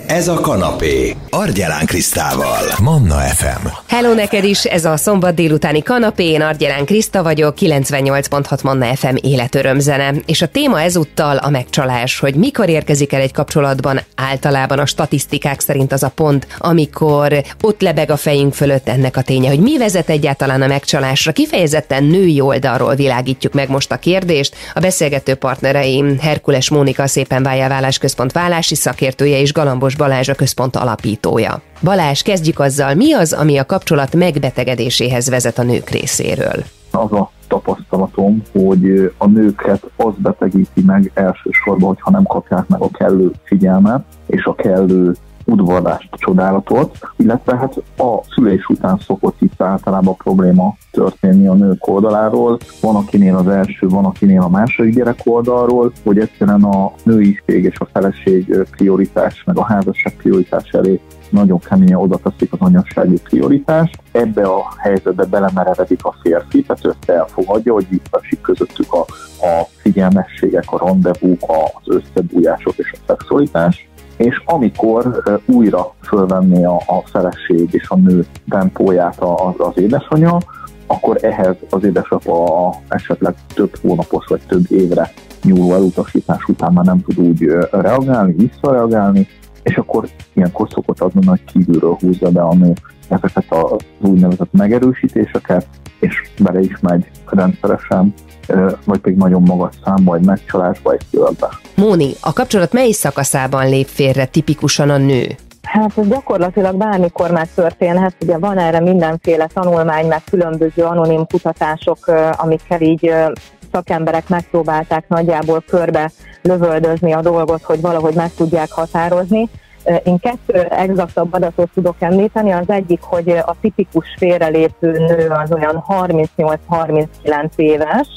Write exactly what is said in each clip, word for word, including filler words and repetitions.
Ez a kanapé. Argyelán Krisztával. Manna ef em. Hello neked is, ez a szombat délutáni kanapé. Én Argyelán Kriszta vagyok, kilencvennyolc pont hat Manna ef em életörömzene. És a téma ezúttal a megcsalás, hogy mikor érkezik el egy kapcsolatban általában a statisztikák szerint az a pont, amikor ott lebeg a fejünk fölött ennek a ténye, hogy mi vezet egyáltalán a megcsalásra. Kifejezetten női oldalról világítjuk meg most a kérdést. A beszélgető partnereim Herkules Mónika, a Szépen Váljál Válásközpont válási szakértője, és Galambos Balázs, a központ alapítója. Balázs, kezdjük azzal, mi az, ami a kapcsolat megbetegedéséhez vezet a nők részéről? Az a tapasztalatom, hogy a nőket az betegíti meg elsősorban, hogyha nem kapják meg a kellő figyelmet és a kellő udvarlást, csodálatot, illetve hát a szülés után szokott itt általában probléma történni a nők oldaláról. Van akinél az első, van akinél a második gyerek oldalról, hogy egyszerűen a nőiség és a feleség prioritás, meg a házasság prioritás elé nagyon keményen oda teszik az anyassági prioritást. Ebbe a helyzetbe belemerevedik a férfi, tehát össze elfogadja, hogy visszaesik közöttük a, a figyelmességek, a randevúk, az összebújások és a szexualitás. És amikor uh, újra fölvenné a, a feleség és a nő tempóját az, az édesanyja, akkor ehhez az édesapa esetleg több hónapos vagy több évre nyúló elutasítás után már nem tud úgy uh, reagálni, visszareagálni, és akkor ilyenkor szokott adni, hogy kívülről húzza be a nő ezeket az úgynevezett megerősítéseket, és bele is megy rendszeresen, vagy pedig nagyon magas számba, egy megcsalásba, egy körbe. Móni, a kapcsolat mely szakaszában lép félre tipikusan a nő? Hát ez gyakorlatilag bármikor megtörténhet, ugye van erre mindenféle tanulmány, meg különböző anonim kutatások, amikkel így szakemberek megpróbálták nagyjából körbe lövöldözni a dolgot, hogy valahogy meg tudják határozni. Én kettő exaktabb adatot tudok említeni, az egyik, hogy a tipikus félrelépő nő az olyan harmincnyolc-harminckilenc éves,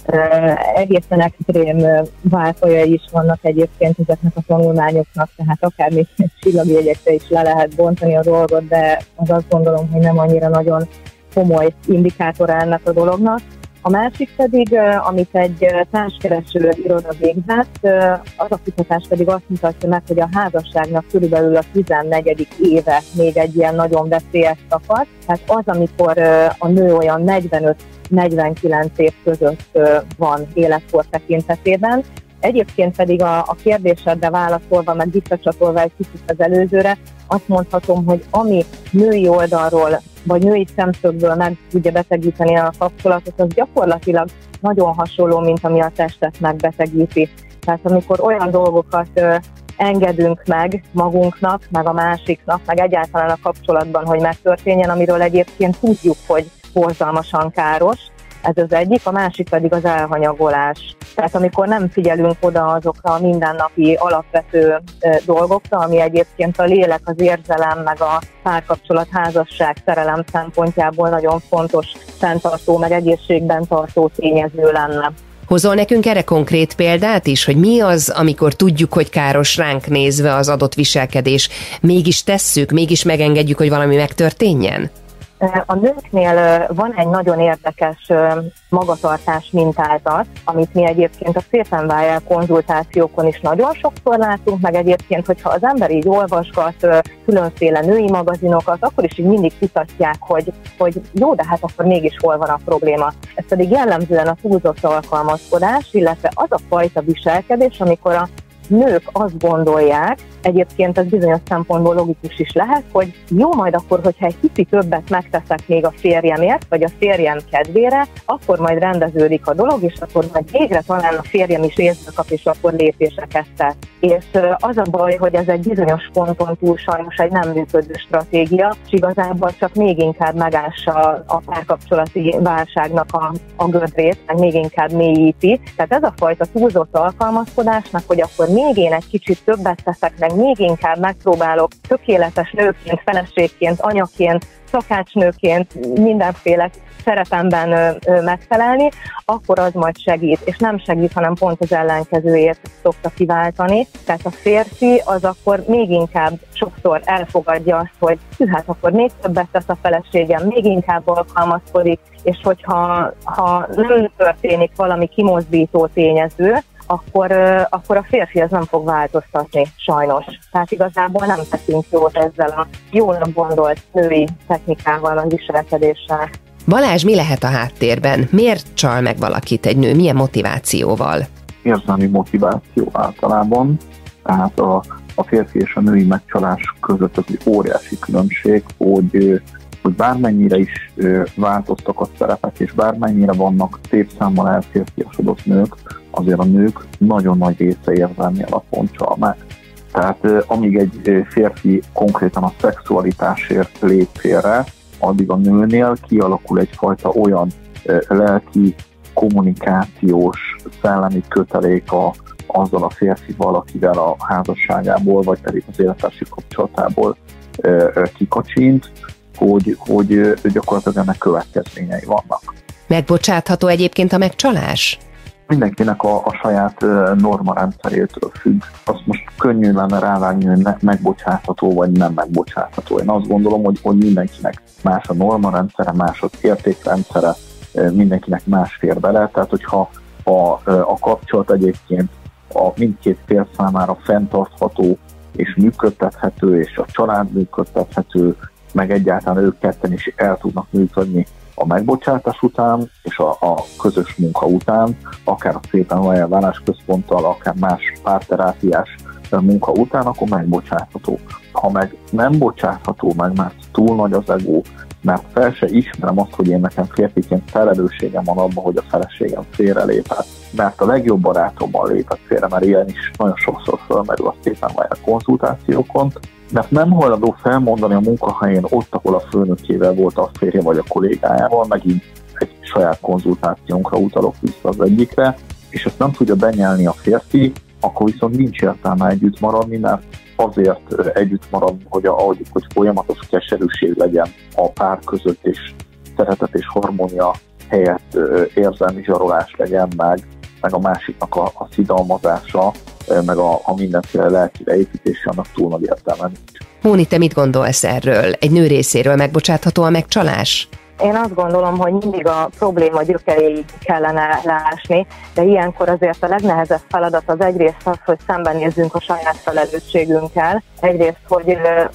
egészen extrém váltojai is vannak egyébként ezeknek a tanulmányoknak, tehát akár még csillagjegyekre is le lehet bontani a dolgot, de az azt gondolom, hogy nem annyira nagyon komoly indikátora ennek a dolognak. A másik pedig, amit egy társkereső iroda végzett, az a kutatás pedig azt mutatja meg, hogy a házasságnak körülbelül a tizennegyedik éve még egy ilyen nagyon veszélyes szakasz. Tehát az, amikor a nő olyan negyvenöt-negyvenkilenc év között van életkor tekintetében. Egyébként pedig a, a kérdésedre válaszolva, meg visszacsatolva egy kicsit az előzőre, azt mondhatom, hogy ami női oldalról, vagy női szemszögből meg tudja betegíteni a kapcsolatot, az gyakorlatilag nagyon hasonló, mint ami a testet megbetegíti. Tehát amikor olyan dolgokat ö, engedünk meg magunknak, meg a másiknak, meg egyáltalán a kapcsolatban, hogy megtörténjen, amiről egyébként tudjuk, hogy borzalmasan káros, ez az egyik, a másik pedig az elhanyagolás. Tehát amikor nem figyelünk oda azokra a mindennapi alapvető dolgokra, ami egyébként a lélek, az érzelem, meg a párkapcsolat, házasság, szerelem szempontjából nagyon fontos, fenntartó, meg egészségben tartó tényező lenne. Hozol nekünk erre konkrét példát is, hogy mi az, amikor tudjuk, hogy káros ránk nézve az adott viselkedés, mégis tesszük, mégis megengedjük, hogy valami megtörténjen? A nőknél van egy nagyon érdekes magatartás mintázat, amit mi egyébként a Szépen Váljál konzultációkon is nagyon sokszor látunk, meg egyébként, hogyha az ember így olvasgat különféle női magazinokat, akkor is így mindig kutatják, hogy, hogy jó, de hát akkor mégis hol van a probléma. Ez pedig jellemzően a túlzott alkalmazkodás, illetve az a fajta viselkedés, amikor a nők azt gondolják, egyébként ez bizonyos szempontból logikus is lehet, hogy jó, majd akkor, hogyha egy kicsit többet megteszek még a férjemért, vagy a férjem kedvére, akkor majd rendeződik a dolog, és akkor majd végre talán a férjem is észre kap, és akkor lépéseket tesz. És az a baj, hogy ez egy bizonyos ponton túl sajnos egy nem működő stratégia, és igazából csak még inkább megássa a párkapcsolati válságnak a, a gödrét, meg még inkább mélyíti. Tehát ez a fajta túlzott alkalmazkodásnak, hogy akkor még én egy kicsit többet teszek, meg még inkább megpróbálok tökéletes nőként, feleségként, anyaként, szakácsnőként mindenféle szerepemben ö, ö, megfelelni, akkor az majd segít, és nem segít, hanem pont az ellenkezőjét szokta kiváltani. Tehát a férfi az akkor még inkább sokszor elfogadja azt, hogy hát akkor még többet tesz a feleségem, még inkább alkalmazkodik, és hogyha ha nem történik valami kimozdító tényező, akkor, akkor a férfi ez nem fog változtatni, sajnos. Tehát igazából nem teszünk jót ezzel a jónak gondolt női technikával, a viselkedéssel. Balázs, mi lehet a háttérben? Miért csal meg valakit egy nő? Milyen motivációval? Érzelmi motiváció általában, tehát a, a férfi és a női megcsalás között az egy óriási különbség, hogy, hogy bármennyire is változtak a szerepek, és bármennyire vannak szép számmal elférfiasodott nők, azért a nők nagyon nagy része érzelmi alapon csal meg. Tehát amíg egy férfi konkrétan a szexualitásért lép félre, addig a nőnél kialakul egyfajta olyan lelki, kommunikációs, szellemi kötelék a, azzal a férfival, akivel a házasságából, vagy pedig az élettársi kapcsolatából kikacsint, hogy, hogy gyakorlatilag ennek következményei vannak. Megbocsátható egyébként a megcsalás? Mindenkinek a, a saját normarendszerétől függ. Azt most könnyű lenne rávágni, hogy ne, megbocsátható vagy nem megbocsátható. Én azt gondolom, hogy, hogy mindenkinek más a normarendszere, más az értékrendszere, mindenkinek más fér bele. Tehát, hogyha a, a kapcsolat egyébként a mindkét fél számára fenntartható és működtethető, és a család működtethető, meg egyáltalán ők ketten is el tudnak működni a megbocsátás után és a, a közös munka után, akár a szépen olyan vállásközponttal, akár más párterápiás munka után, akkor megbocsátható. Ha meg nem bocsátható meg, mert túl nagy az ego, mert fel se ismerem azt, hogy én nekem férfiként felelősségem van abban, hogy a feleségem félrelépett, mert a legjobb barátommal lépett félre, mert ilyen is nagyon sokszor felmerül a szépen olyan konzultációkon, mert nem hajlandó felmondani a munkahelyén ott, ahol a főnökével volt a férje vagy a kollégájával, megint egy saját konzultációnkra utalok vissza az egyikre, és ezt nem tudja benyelni a férfi, akkor viszont nincs értelme együtt maradni, mert azért együtt maradni, hogy, ahogy, hogy folyamatos keserűség legyen a pár között, és szeretet és harmónia helyett érzelmi zsarolás legyen, meg, meg a másiknak a, a szidalmazása, meg a, a mindenféle lelki leépítése, annak túl nagy értelme nincs. Móni, te mit gondolsz erről? Egy nő részéről megbocsátható a megcsalás? Én azt gondolom, hogy mindig a probléma gyökeréig kellene leásni, de ilyenkor azért a legnehezebb feladat az egyrészt az, hogy szembenézzünk a saját felelősségünkkel, egyrészt, hogy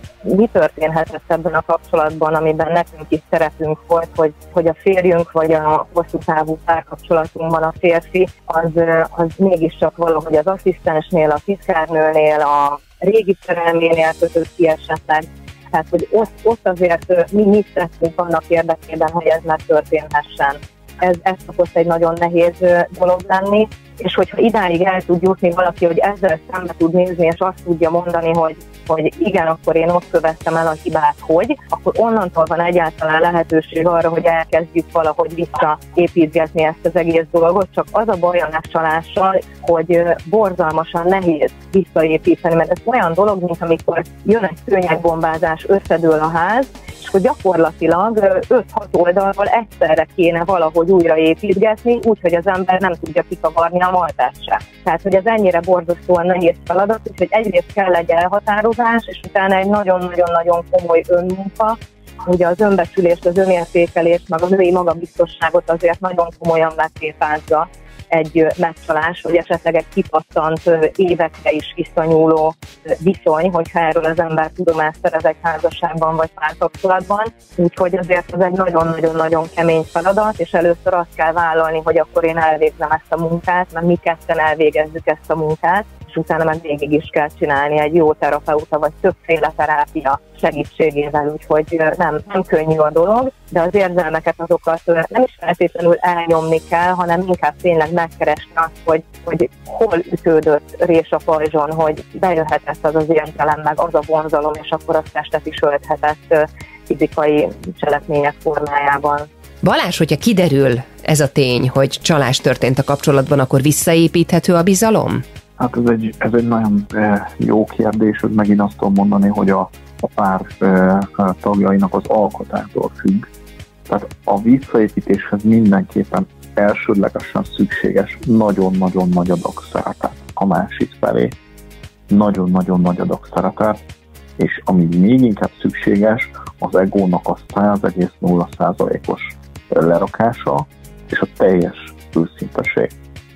mi történhetett ebben a kapcsolatban, amiben nekünk is szerepünk volt, hogy, hogy a férjünk vagy a hosszú távú párkapcsolatunkban a férfi, az, az mégiscsak valahogy az asszisztensnél, a titkárnőnél, a régi szerelménél kötött ki esetleg. Tehát, hogy ott, ott azért mi mit tettünk annak érdekében, hogy ez megtörténhessen. Ez, ez szokott egy nagyon nehéz dolog lenni, és hogyha idáig el tud jutni valaki, hogy ezzel szembe tud nézni, és azt tudja mondani, hogy, hogy igen, akkor én ott követtem el a hibát, hogy, akkor onnantól van egyáltalán lehetőség arra, hogy elkezdjük valahogy visszaépítgetni ezt az egész dolgot, csak az a baj a megcsalással, hogy borzalmasan nehéz visszaépíteni, mert ez olyan dolog, mint amikor jön egy szőnyegbombázás, összedől a ház, és hogy gyakorlatilag öt-hat oldalról egyszerre kéne valahogy újraépítgetni, úgyhogy az ember nem tudja kikavarni a maltát sem. Tehát, hogy ez ennyire borzasztóan nehéz feladat, úgyhogy egyrészt kell egy elhatározás, és utána egy nagyon-nagyon-nagyon komoly önmunka. Ugye az önbecsülést, az önértékelést, meg a női magabiztosságot azért nagyon komolyan megtépázza egy megcsalás, vagy esetleg egy kipattant évekre is visszanyúló viszony, hogyha erről az ember tudomást szerez egy házasságban vagy párkapcsolatban. Úgyhogy azért ez egy nagyon-nagyon-nagyon kemény feladat, és először azt kell vállalni, hogy akkor én elvégzem ezt a munkát, mert mi ketten elvégezzük ezt a munkát, és utána meg végig is kell csinálni egy jó terapeuta, vagy többféle terápia segítségével, úgyhogy nem, nem könnyű a dolog, de az érzelmeket azokat nem is feltétlenül elnyomni kell, hanem inkább tényleg megkeresni azt, hogy, hogy hol ütődött rés a pajzson, hogy bejöhetett az az érzelem, meg az a vonzalom, és akkor azt testet is ölthetett fizikai cselekmények formájában. Balázs, hogyha kiderül ez a tény, hogy csalás történt a kapcsolatban, akkor visszaépíthető a bizalom? Hát ez egy, ez egy nagyon jó kérdés, hogy megint azt tudom mondani, hogy a, a pár tagjainak az alkotásból függ. Tehát a visszaépítéshez mindenképpen elsődlegesen szükséges nagyon-nagyon nagy adag szeretet a másik felé. Nagyon-nagyon nagy adag szeretet, és ami még inkább szükséges, az egónak a száz egész nulla százalékos lerakása, és a teljes őszinteség.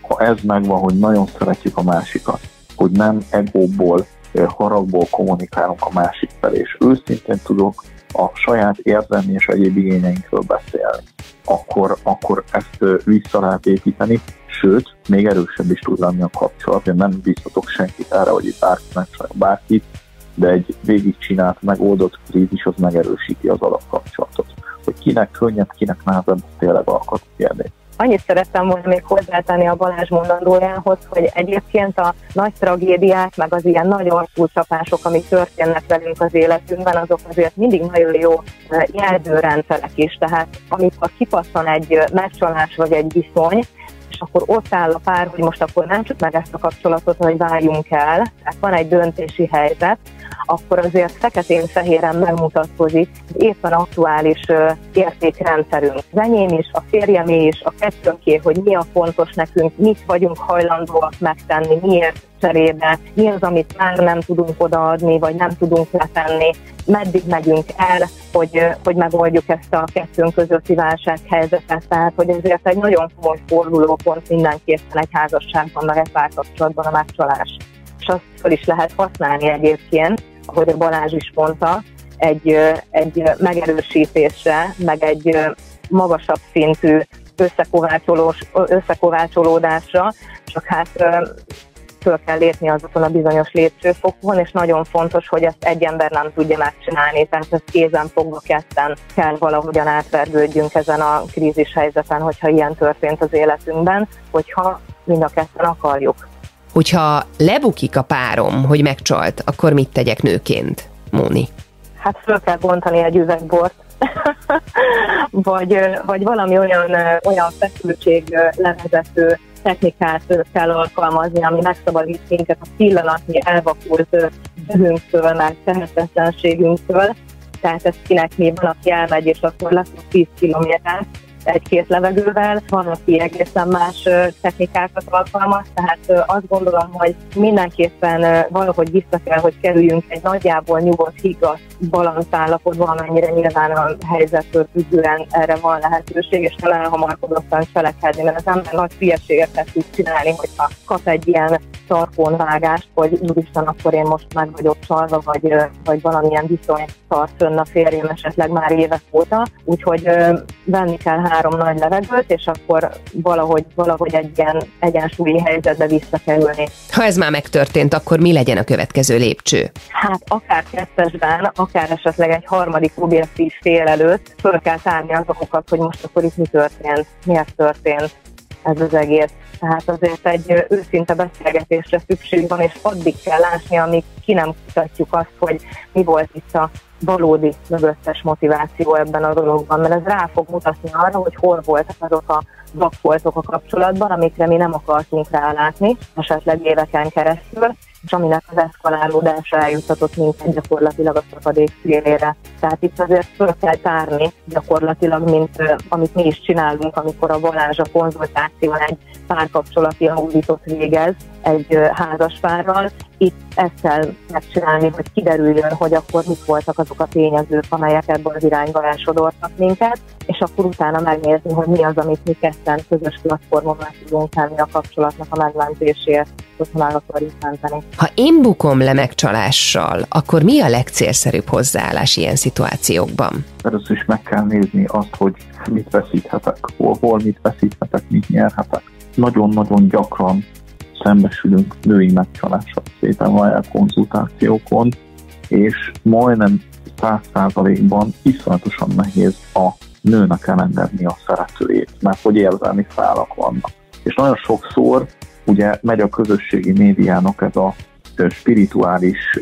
ha ez megvan, hogy nagyon szeretjük a másikat, hogy nem egóból, haragból kommunikálunk a másik felé, és őszintén tudok a saját érzelmi és egyéb igényeinkről beszélni, akkor, akkor ezt vissza lehet építeni, sőt, még erősebb is tud lenni a kapcsolat. Én nem biztatok senkit erre, hogy itt bárki megcsinálja bárkit, de egy végigcsinált, megoldott krízis az megerősíti az alapkapcsolatot. Hogy kinek könnyebb, kinek nehezebb, tényleg alkat kérdés. Annyit szerettem volna még hozzátenni a Balázs mondandójához, hogy egyébként a nagy tragédiák, meg az ilyen nagy arcúcsapások, amik történnek velünk az életünkben, azok azért mindig nagyon jó jelzőrendszerek is. Tehát amikor kipattan egy megcsalás vagy egy viszony, és akkor ott áll a pár, hogy most akkor nem csak meg ezt a kapcsolatot, hogy váljunk el, tehát van egy döntési helyzet, akkor azért feketén-fehéren megmutatkozik éppen aktuális uh, értékrendszerünk. Az enyém is, a férjemé is, a kettőnké, hogy mi a fontos nekünk, mit vagyunk hajlandóak megtenni, miért cserébe, mi az, amit már nem tudunk odaadni, vagy nem tudunk letenni, meddig megyünk el, hogy, hogy megoldjuk ezt a kettőnk közötti válsághelyzetet. Tehát, hogy ezért egy nagyon komoly fordulópont mindenképpen egy házasságban, meg egy párkapcsolatban a megcsalás. És azt fel is lehet használni egyébként, ahogy a Balázs is mondta, egy, egy megerősítésre, meg egy magasabb szintű összekovácsolódásra, csak hát föl kell lépni azokon a bizonyos lépcsőfokon, és nagyon fontos, hogy ezt egy ember nem tudja megcsinálni, tehát ezt kézen fogva ketten kell valahogyan átvergődjünk ezen a krízis helyzeten, hogyha ilyen történt az életünkben, hogyha mind a ketten akarjuk. Hogyha lebukik a párom, hogy megcsalt, akkor mit tegyek nőként, Móni? Hát föl kell bontani egy üvegbort, vagy, vagy valami olyan, olyan feszültség levezető technikát kell alkalmazni, ami megszabadít minket a pillanatnyi elvakult dühünktől, meg tehetetlenségünktől. Tehát ez kinek mi van, aki elmegy, és akkor lesz tíz kilométer egy-két levegővel, van, aki egészen más technikákat alkalmaz, tehát azt gondolom, hogy mindenképpen valahogy vissza kell, hogy kerüljünk egy nagyjából nyugodt, higgadt balanszállapotba, amennyire nyilván a helyzettől függően erre van lehetőség, és nem elhamarkodottan cselekedni, mert az ember nagy hülyeségeket tud csinálni, hogyha kap egy ilyen tarkónvágást, hogy úristen, akkor én most meg vagyok csalva, vagy, vagy valamilyen viszony tart fönn a férjem esetleg már évek óta, úgyhogy venni kell három nagy levegőt, és akkor valahogy, valahogy egy ilyen egyensúlyi helyzetbe visszakerülni. Ha ez már megtörtént, akkor mi legyen a következő lépcső? Hát akár kettesben, akár esetleg egy harmadik objektív fél előtt föl kell tárni azokat, hogy most akkor itt mi történt, miért történt ez az egész. Tehát azért egy őszinte beszélgetésre szükség van, és addig kell látni, amíg ki nem kutatjuk azt, hogy mi volt itt a valódi mögöttes motiváció ebben a dologban, mert ez rá fog mutatni arra, hogy hol voltak azok a vakfoltok a kapcsolatban, amikre mi nem akartunk rálátni, esetleg éveken keresztül, és aminek az eszkalálódása eljutatott minket gyakorlatilag a szakadék szélére. Tehát itt azért föl kell tárni gyakorlatilag, mint amit mi is csinálunk, amikor a Balázs a konzultáción egy párkapcsolati auditot végez egy házaspárral. Itt ezt kell megcsinálni, hogy kiderüljön, hogy akkor mit voltak azok a tényezők, amelyek ebből az irányba elsodortak minket, és akkor utána megnézni, hogy mi az, amit mi ketten közös platformon meg tudunk tenni a kapcsolatnak a megmentéséért, hogyha meg akarjuk menteni. Ha én bukom le megcsalással, akkor mi a legcélszerűbb hozzáállás ilyen szituációkban? Először is meg kell nézni azt, hogy mit veszíthetek, hol, hol mit veszíthetek, mit nyerhetek. Nagyon-nagyon gyakran szembesülünk női megcsalással szépen vajál konzultációkon, és majdnem száz százalékban iszonyatosan nehéz a nőnek elengedni a szeretőjét, mert hogy érzelmi szálak vannak. És nagyon sokszor ugye megy a közösségi médiának ez a spirituális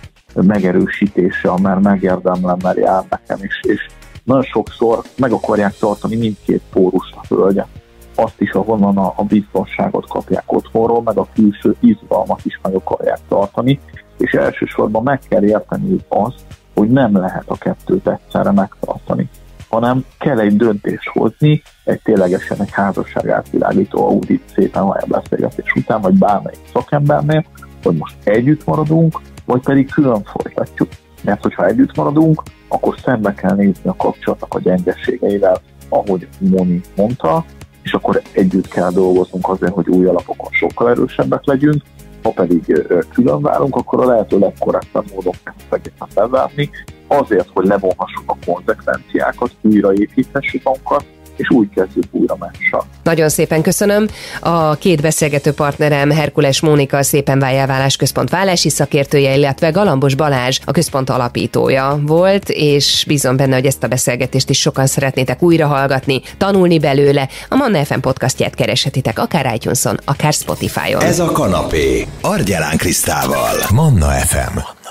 megerősítése, mert megérdemlem, mert jár nekem is, és nagyon sokszor meg akarják tartani mindkét pórust a hölgyet. Azt is, ahonnan a, a biztonságot kapják otthonról, meg a külső izgalmat is meg akarják tartani, és elsősorban meg kell érteni azt, hogy nem lehet a kettőt egyszerre megtartani, hanem kell egy döntést hozni, egy ténylegesen egy házasság átvilágító audit szépen vagy a beszélgetés után, vagy bármelyik szakembernél, hogy most együtt maradunk, vagy pedig külön folytatjuk. Mert hogyha együtt maradunk, akkor szembe kell nézni a kapcsolatnak a gyengeségeivel, ahogy Móni mondta, és akkor együtt kell dolgoznunk azért, hogy új alapokon sokkal erősebbek legyünk. Ha pedig külön válunk, akkor a lehető legkorrektebb módon kell egészen felválni, azért, hogy levonhassuk a konzekvenciákat, újraépíthessük magunkat, és úgy kezdjük újra mással. Nagyon szépen köszönöm. A két beszélgető partnerem Herkules Mónika, a Szépen Váljál Válás Központ válási szakértője, illetve Galambos Balázs, a központ alapítója volt, és bízom benne, hogy ezt a beszélgetést is sokan szeretnétek újra hallgatni, tanulni belőle. A Manna ef em podcastját kereshetitek akár iTunes-on, akár Spotify-on. Ez a kanapé Argyelán Krisztával. Manna ef em.